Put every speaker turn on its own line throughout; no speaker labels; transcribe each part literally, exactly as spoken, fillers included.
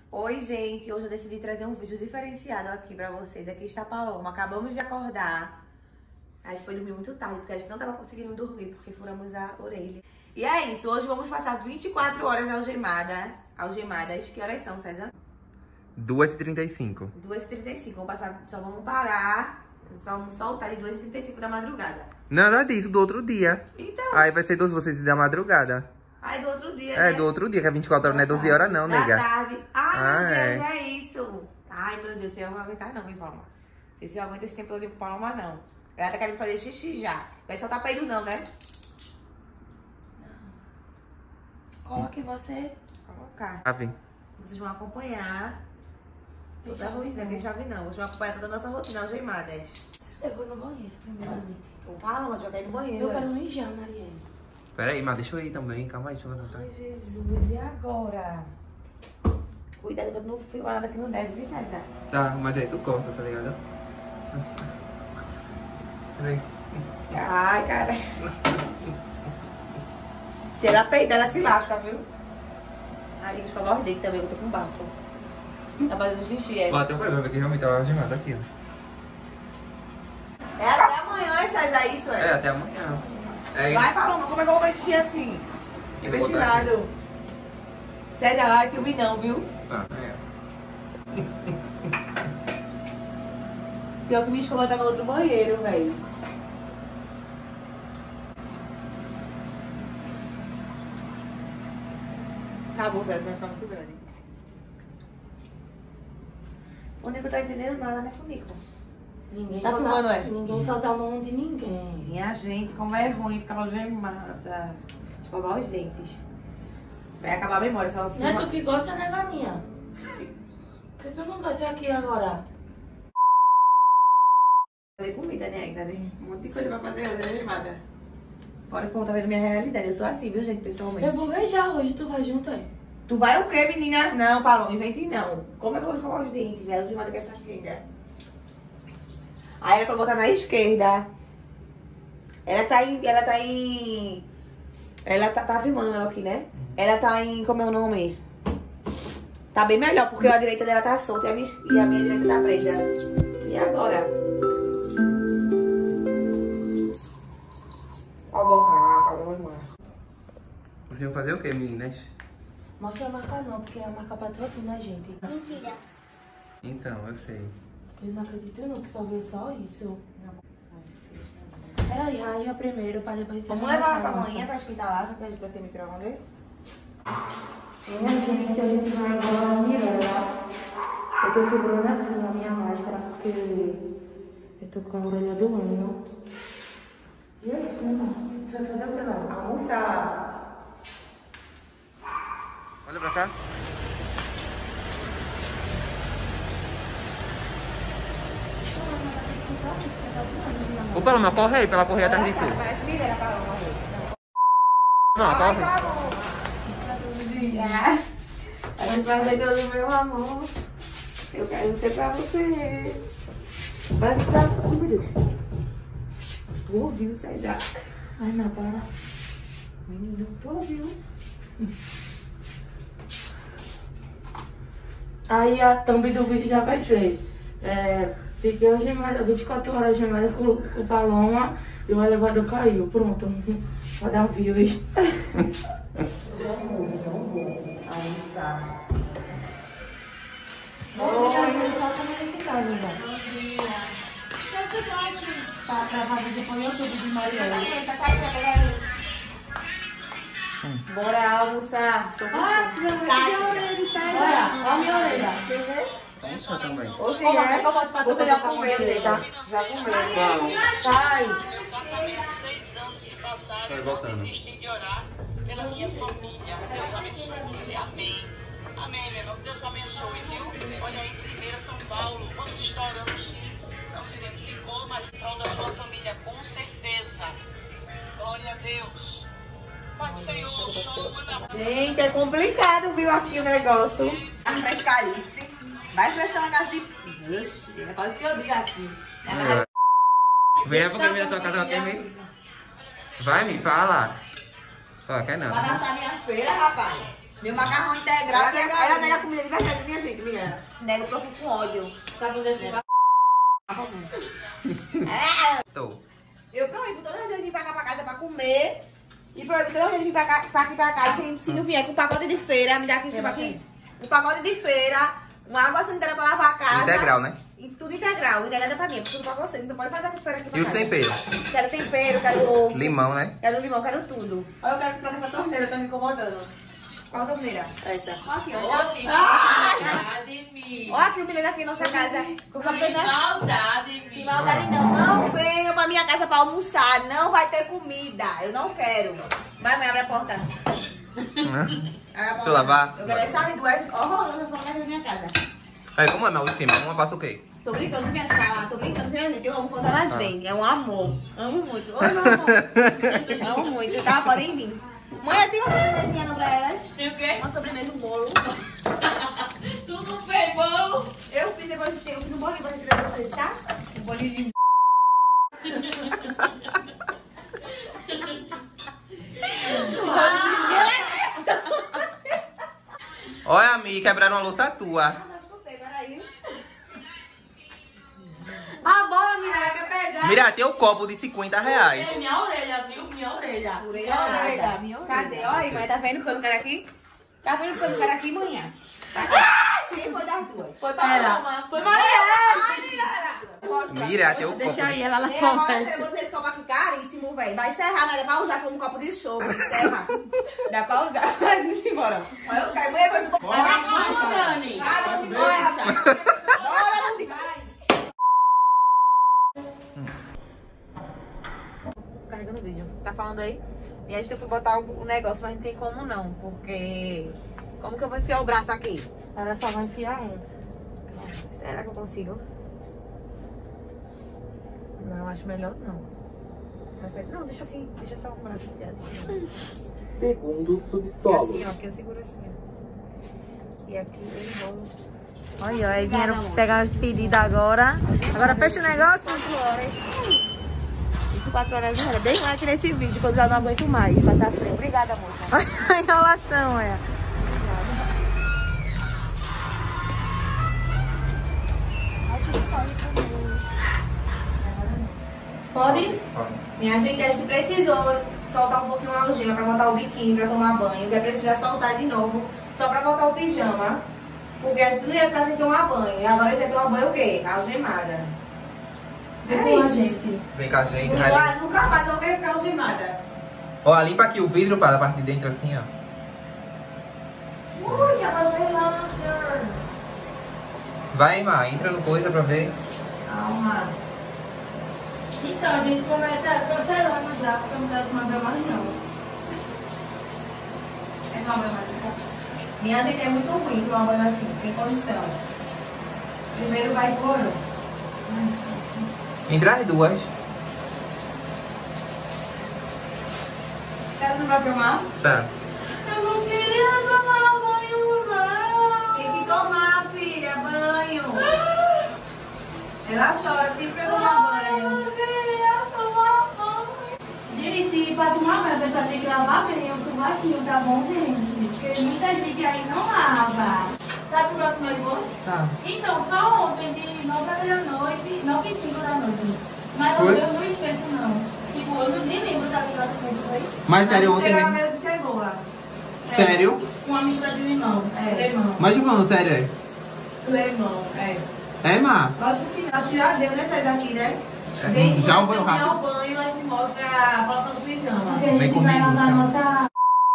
Oi, gente. Hoje eu decidi trazer um vídeo diferenciado aqui pra vocês. Aqui está a Paloma. Acabamos de acordar. A gente foi dormir muito tarde, porque a gente não tava conseguindo dormir, porque furamos a orelha. E é isso. Hoje vamos passar vinte e quatro horas algemada, algemadas. Que horas são, César?
duas e trinta e cinco.
duas e trinta e cinco. Vamos passar, só vamos parar, só vamos soltar de duas e trinta e cinco da madrugada.
Nada disso, do outro dia.
Então.
Aí vai ser doze vocês da madrugada.
Aí do outro dia,
É,
né?
do outro dia, que é vinte e quatro horas, não é doze horas não,
da
nega.
tarde. Ai,
Ah,
meu Deus,
é.
é isso. Ai, meu Deus, você não vai aguentar não, hein, Paloma? Não sei se eu aguento esse tempo todo com Paloma, não. Ela tá querendo fazer xixi já. Vai soltar peido não, né?
Coloque você.
Colocar.
Chave.
Vocês vão acompanhar toda
Deixa
a rotina. Deixa chave não. Vocês vão acompanhar toda a nossa rotina algemadas.
Eu vou no banheiro, primeiramente.
Ô, Paloma, já vai no banheiro.
Eu quero mijar, Mariane.
Pera aí, mas deixa eu ir também. Calma aí, deixa eu levantar.
Ai, Jesus, e agora? Cuidado pra tu não filmar nada que não deve, viu, César?
Tá, mas aí tu corta, tá ligado? Peraí.
Ai, cara. Se ela peidar, ela se lasca, viu? Ai, tem que escovar os dentes também, eu tô com bafo. Tá fazendo xixi, é.
Ó, até pra ver que realmente tava algemado aqui, ó.
É até amanhã, César, isso, é?
É, até amanhã. É,
Vai, Paloma, como é que eu vou mexer assim?
Eu
Pra
vou
esse
botar aqui.
lado. César, vai, filme não, viu?
Ah, é.
Pior que minha escova tá no outro banheiro, velho. Tá bom, César, vai ficar muito grande. O Nico tá entendendo nada, né, Nico?
Ninguém
Tá
solta-
filmando, é?
Ninguém solta a mão de ninguém.
Minha gente, como é ruim ficar algemada. Escovar os dentes. Vai acabar a memória, só
Não é
filma.
tu que gosta, né, galinha? Por que tu não gosta aqui agora?
Fazer comida, né, ainda, né? Um monte de coisa pra fazer hoje, algemada. Fora como tá vendo minha realidade. Eu sou assim, viu, gente, pessoalmente.
Eu vou beijar hoje, tu vai junto aí.
Tu vai o quê, menina? Não, Paloma, invente não. Como é que eu vou escovar os dentes, velho? Algemada com essa filha. Aí era pra botar na esquerda. Ela tá em... Ela tá em... Ela tá, tá filmando eu aqui, né? Ela tá em... Como é o nome? Tá bem melhor, porque a direita dela tá solta e a minha, e a minha direita tá presa. E agora? Ó, borracha, ó, irmã.
Vocês vão fazer o quê, meninas?
Mostra a marca não, porque a marca patrocina a gente.
Mentira.
Então, eu sei.
Eu não acredito não que só veio só isso. Peraí, raja primeiro, pra depois...
Vamos levar ela pra amanhã pra esquentar lá, já que a gente tá sem micro-ondas.
Minha gente, a gente vai agora mirar. Eu tô segurando assim a minha máscara porque eu tô com a orelha doendo. E é isso, né? Você vai fazer o que lá?
Almoçar.
Olha pra cá. Ô, Paloma, corre aí pra ela correr atrás de tu.
Parece mineira, Paloma.
Não, corre.
A gente vai ver todo o meu amor. Eu quero ser pra você. Mas você sabe, oh, meu Deus. Tu ouviu, César?
Ai, não, para.
Menino, tu ouviu?
Aí a thumb do vídeo já vai ser. É, fiquei algemada, vinte e quatro horas algemada com, com o Paloma e o elevador caiu. Pronto. Vou dar views.
Almoçar.
Tá gravado depois no YouTube de Mariana.
Bora almoçar. Tô com
Ah,
fome.
minha orelha, sai. Olha, olha a minha orelha.
Isso também.
Hoje
Ô,
é.
eu boto pra tu
Você já
fazer
comeu,
pra
tá? Já comeu. Sai.
Meu casamento, seis anos se passaram,
Vai
eu
voltando.
não desisti de orar pela minha família. Deus abençoe você, amém. Amém, meu irmão. Deus abençoe, viu? Olha aí, primeira São Paulo, vamos estourando sim. Não se identificou, mas em prol da sua família, com certeza. Glória a Deus. Pai do Senhor, sou Ana.
Gente, é complicado, viu, aqui o negócio. Vai frescalice. Vai frescar na casa de... Vixe, é quase que eu digo aqui.
Vem pra caminhar na tua casa até mesmo. Vai, me fala. Ó, quer não.
Vai achar minha feira, rapaz. Meu macarrão integral. Ela nega a comida de verdade, minha filha. nego porque eu fico com ódio.
Tá fazendo
É,
Tô.
eu proíbo todas as vezes vir pra cá pra casa pra comer. E proíbo todas as vezes vir pra, cá, pra aqui pra casa se, se não vier com um pacote de feira, me dá aqui, tipo aqui, um pacote de feira, uma água sanitária pra lavar a casa.
Integral, né?
E tudo integral, integrado é pra mim, tudo pra você. Então pode fazer a feira aqui pra
E os
casa.
temperos?
Quero tempero, quero ovo.
Limão, né?
Quero limão, quero tudo. Olha, eu quero que troque essa torneira, tá me incomodando. Qual torneira?
essa.
Olha aqui, ó.
Ô, que
Ah!
maldade, Mi.
Olha aqui o menino aqui na nossa casa. Com
Que maldade,
Que
Mi.
maldade não. Não venham pra minha casa pra almoçar. Não vai ter comida. Eu não quero. Vai, mãe, abre a porta. Abre a porta.
Deixa eu lavar.
Eu quero essa duas horrorosas pra na minha casa.
Aí, como é meu esquema? Uma passa o quê?
Tô brincando com minhas falas. Tô brincando com minha gente. Eu amo quando elas vêm. É um amor. Amo muito. Oi, meu amor. Amo muito. Tá? Podem vir. Mãe, tem uma sobremesinha não pra elas?
Tem o quê?
Uma sobremesa, um bolo.
Tu não fez bolo?
Eu fiz, depois, eu fiz um bolinho pra receber vocês, tá? Um bolinho de...
Olha, amiga, quebraram a louça tua.
Ah, não escutei, peraí. A bola, Mira, quer pegar?
Mira, tem o copo de cinquenta reais.
É minha orelha, viu? Minha orelha.
Orelha nada.
Minha orelha.
Cadê? Olha aí, mãe, tá vendo que eu não quero aqui? Tá vendo que eu não quero aqui, manhã? Tá aqui. Quem foi das duas? Foi
Ela.
Foi Mariana.
Mira, tem o copo.
Deixa aí, ela lá
E agora
fora.
você botou esse copo aqui caríssimo, velho. Vai serrar, mas dá pra usar como copo de chope. Serra. Dá pra usar. Mas vamos embora. Olha, eu quero. Mãe, coisa boa.
Vai, Dani.
Vai, não me bora. Bora, não me carregando o vídeo. Tá falando aí? E a gente foi botar o negócio, mas não tem como não. Porque... Como que eu vou enfiar o braço aqui?
Ela só vai enfiar um.
Será que eu consigo?
Não, acho melhor não.
Não, deixa assim. Deixa só o braço enfiado.
Segundo
E
subsolo.
assim, ó, que eu seguro assim, ó. E aqui eu enrolo. Olha, aí vieram pegar o pedido agora. Agora fecha o negócio. quatro horas. vinte e quatro horas de hora. Bem mais aqui nesse vídeo, quando eu já não aguento mais. Passar frio. Obrigada, moça. Olha a enrolação, olha.
Pode?
Minha gente, a gente precisou soltar um pouquinho a algema pra botar o biquíni pra tomar banho. Vai precisar soltar de novo, só pra botar o pijama. Porque a gente não ia ficar sem tomar banho. E agora a gente vai tomar banho o quê? Algemada.
Vem
É
com a
isso.
gente.
Vem com a gente. vai
Nunca,
ali.
nunca mais eu vou querer ficar algemada.
Ó, limpa aqui o vidro para a parte de dentro assim, ó.
Ui, a voz vai lá.
Vai, Má, entra no coisa pra ver.
Calma.
Então, a gente começa cancelando já, porque não deve tomar mais não.
É calma, mas... Minha gente é muito ruim tomar banho assim, sem condição. Primeiro vai banho.
Entre as duas.
Quero não vai tomar?
Tá.
Eu não queria tomar banho, não.
Tem que tomar, filha, banho. Ela chora sempre pra tomar
Eu
banho.
não queria tomar banho. Gente, pra tomar banho, a pessoa tem que lavar bem o sovaquinho, tá bom, gente? Porque muita gente aí não lava.
Tá tudo lá com mais bom?
Tá.
Então, só ontem, de nove da noite, nove e cinco da noite. Mas
Foi?
eu não esqueço, não. Tipo, eu não nem lembro da primeira vez, foi?
Mas sério, ontem
Cheirava
mesmo.
meio de cebola.
Sério?
Com uma mistura de limão.
É.
Limão.
Mas tô falando sério, é?
Lemão, é.
É, Má?
Lógico que acho que já deu, né, essas aqui, né?
É,
Gente,
já um
antes
banho
de terminar
rápido.
o banho, a gente mostra colocando pijama.
Porque a
Vem
gente
comigo,
vai lavar
então.
nossa...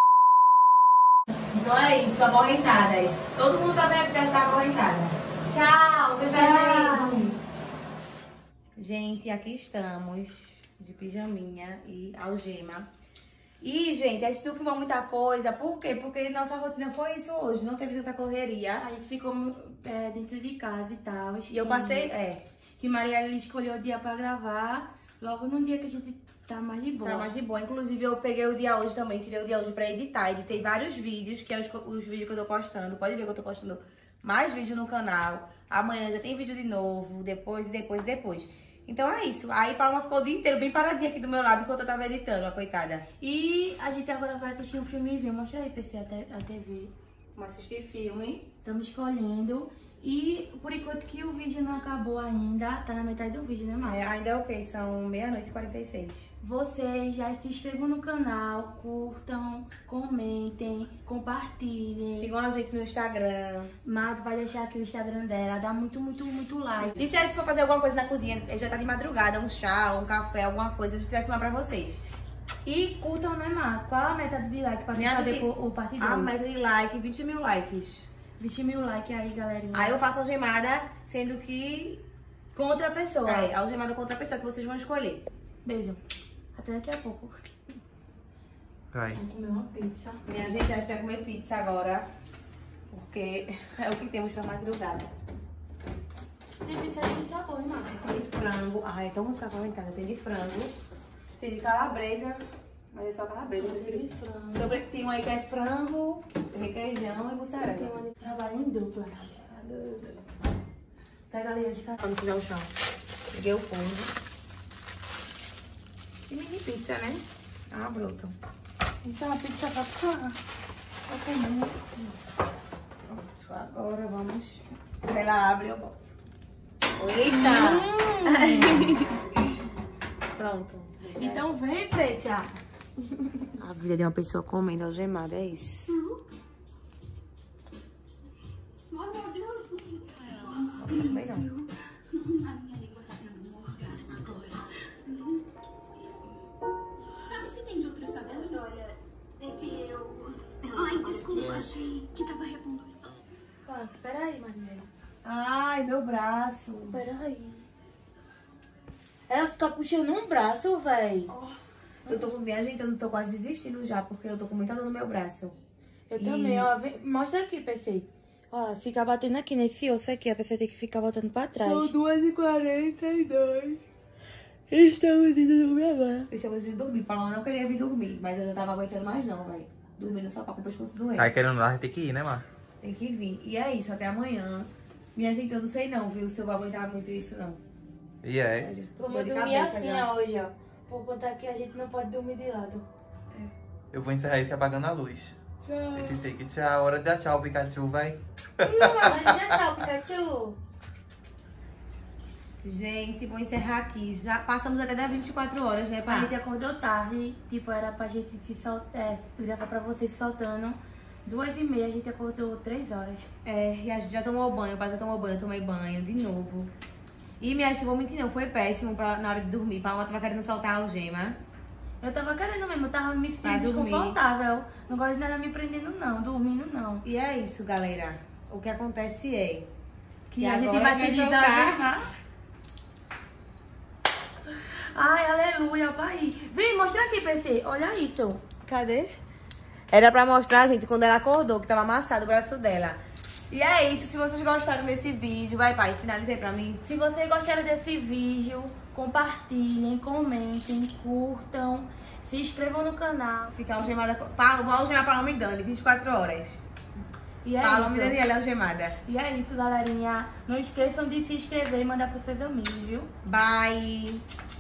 Então é isso, acorrentadas. Todo mundo também deve estar acorrentada. Tchau, beijo,
Tchau.
gente. Gente, aqui estamos de pijaminha e algema. E, gente, a gente não filmou muita coisa. Por quê? Porque nossa rotina foi isso hoje. Não teve tanta correria.
A gente ficou é, dentro de casa e tal.
E eu passei, é,
Que Maria ela escolheu o dia pra gravar. Logo no dia que a gente tá mais de boa.
tá mais de boa. Inclusive, eu peguei o dia hoje também. Tirei o dia hoje pra editar. Editei vários vídeos, que é os, os vídeos que eu tô postando. Pode ver que eu tô postando mais vídeo no canal. Amanhã já tem vídeo de novo. Depois, depois, depois. Então é isso. Aí Paloma ficou o dia inteiro bem paradinha aqui do meu lado enquanto eu tava editando, a coitada.
E a gente agora vai assistir um filme, viu? Mostra aí, P C, a, te- a T V.
Vamos assistir filme.
Estamos escolhendo. E por enquanto que o vídeo não acabou ainda, tá na metade do vídeo, né, Mar?
É, ainda é o quê? São meia-noite e quarenta e seis.
Vocês já se inscrevam no canal, curtam, comentem, compartilhem.
Sigam a gente no Instagram.
Mato vai deixar aqui o Instagram dela, dá muito, muito, muito like.
E se a gente for fazer alguma coisa na cozinha, já tá de madrugada, um chá, um café, alguma coisa, a gente vai filmar pra vocês.
E curtam, né, Mato? Qual a meta de like pra gente
Minha
fazer
gente-
o, o parte dois?
A meta de like, vinte mil likes.
vinte mil likes aí, galerinha.
Aí eu faço algemada, sendo que
Com outra pessoa.
é algemada com outra pessoa que vocês vão escolher.
Beijo. Até daqui a pouco.
Vai.
Vamos comer uma pizza.
Minha gente, a gente vai comer pizza agora, porque é o que temos pra madrugada.
Tem pizza de sabor, hein, Mato?
Tem de frango. Ai, então vamos ficar comentada. Tem de frango, tem de calabresa, mas é só calabresa. Eu prefiro.
Tem frango.
Eu pre- Tem um aí que é frango, requeijão e
Tem
mussarela.
uma de trabalho em dupla. Pega ali as caras.
Pra não sujar o chão. Peguei o fundo. E mini pizza, né? Ah, bruto.
Isso é uma pizza pra cá. Pra comer.
Pronto, agora vamos. Ela abre e eu boto. Eita! Pronto.
Então vem, Petia.
A vida de uma pessoa comendo algemada, é isso.
Ai, meu Deus.
Não também não.
A minha língua tá tendo um orgasmo agora. Sabe se tem de outros sabores? Olha, é que eu... Ai, desculpa, achei que tava repondo o estômago.
Ó, peraí, Maria.
Ai, meu braço.
Peraí. Ela fica puxando um braço, véi.
Eu tô me ajeitando, tô quase desistindo já, porque eu tô com muita dor no meu braço.
Eu
E-
também, ó. Vem- mostra aqui, P C. Ó, fica batendo aqui nesse osso aqui. A pessoa tem que ficar botando pra trás.
duas e quarenta e dois.
Estamos indo dormir agora.
Eu estava indo dormir. Paula não queria vir dormir, mas eu não tava aguentando mais não, velho. Dormindo no sofá com o pescoço doendo.
Aí querendo lá, tem que ir, né, Mar?
Tem que vir. E é isso, até amanhã. Minha gente, eu não sei não, viu, se eu vou aguentar muito isso, não.
E é.
Sério, tô com
Vamos
dor de
dormir
cabeça
assim,
já.
ó, hoje, ó. Por conta que a gente não pode dormir de lado.
Eu vou encerrar esse apagando a luz.
Tchau.
Esse take tchau. Hora de dar tchau, Pikachu, vai.
Mas tchau, Pikachu.
Gente, vou encerrar aqui. Já passamos até das vinte e quatro horas, né,
A
pá?
gente acordou tarde. Tipo, era pra gente se soltar. Gravar pra vocês soltando. Duas e meia, a gente acordou três horas.
É, e a gente já tomou banho, o pai já tomou banho, eu tomei banho de novo. E minha gente, vou mentir não, foi péssimo pra, na hora de dormir. Paula tava querendo soltar a algema.
Eu tava querendo mesmo, eu tava me
Pra
sentindo
dormir.
desconfortável. Não gosto de nada me prendendo, não. Dormindo, não.
E é isso, galera. O que acontece é
Que
que
a gente
agora
vai
vai
se
soltar.
desafiar. Ai, aleluia, pai. Vem, mostra aqui, P C. Olha isso.
Cadê? Era pra mostrar, gente, quando ela acordou, que tava amassado o braço dela. E é isso, se vocês gostaram desse vídeo, vai, pai, finaliza aí pra mim.
Se vocês gostaram desse vídeo, compartilhem, comentem, curtam, se inscrevam no canal.
Fica algemada. Paulo, vou algemar Paloma e Dani, vinte e quatro horas.
E é
Paloma e
isso.
Daniela algemada.
E é isso, galerinha. Não esqueçam de se inscrever e mandar pros seus amigos, viu?
Bye!